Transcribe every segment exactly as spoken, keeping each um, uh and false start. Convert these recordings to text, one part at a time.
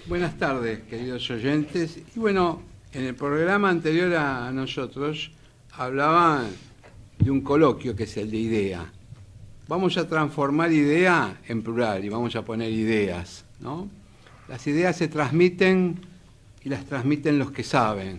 Buenas tardes, queridos oyentes. Y bueno, en el programa anterior a nosotros hablaba de un coloquio que es el de idea. Vamos a transformar idea en plural y vamos a poner ideas, ¿no? Las ideas se transmiten y las transmiten los que saben,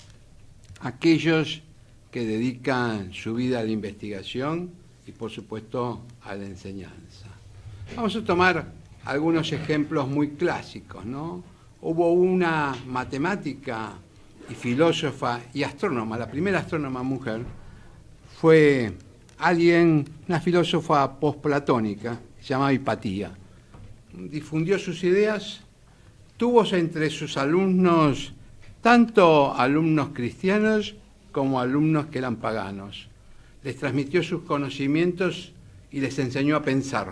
aquellos que dedican su vida a la investigación y, por supuesto, a la enseñanza. Vamos a tomar algunos ejemplos muy clásicos, ¿no? Hubo una matemática y filósofa y astrónoma, la primera astrónoma mujer, fue alguien, una filósofa posplatónica, se llamaba Hipatía. Difundió sus ideas, tuvo entre sus alumnos tanto alumnos cristianos como alumnos que eran paganos. Les transmitió sus conocimientos y les enseñó a pensar.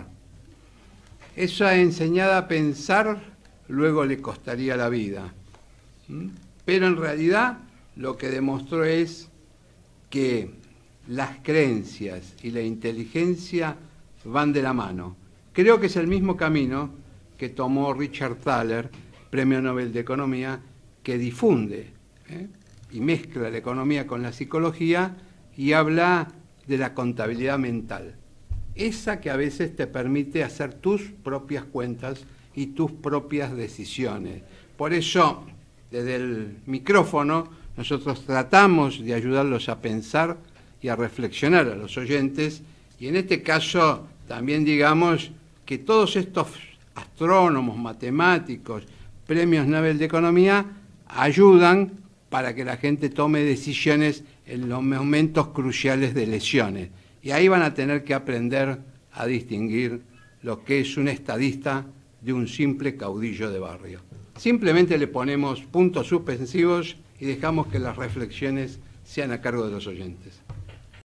Esa enseñada a pensar luego le costaría la vida. Pero en realidad lo que demostró es que las creencias y la inteligencia van de la mano. Creo que es el mismo camino que tomó Richard Thaler, Premio Nobel de Economía, que difunde ¿eh? y mezcla la economía con la psicología y habla de la contabilidad mental. Esa que a veces te permite hacer tus propias cuentas y tus propias decisiones. Por eso, desde el micrófono, nosotros tratamos de ayudarlos a pensar y a reflexionar a los oyentes, y en este caso también digamos que todos estos astrónomos, matemáticos, premios Nobel de Economía, ayudan para que la gente tome decisiones en los momentos cruciales de elecciones. Y ahí van a tener que aprender a distinguir lo que es un estadista de un simple caudillo de barrio. Simplemente le ponemos puntos suspensivos y dejamos que las reflexiones sean a cargo de los oyentes.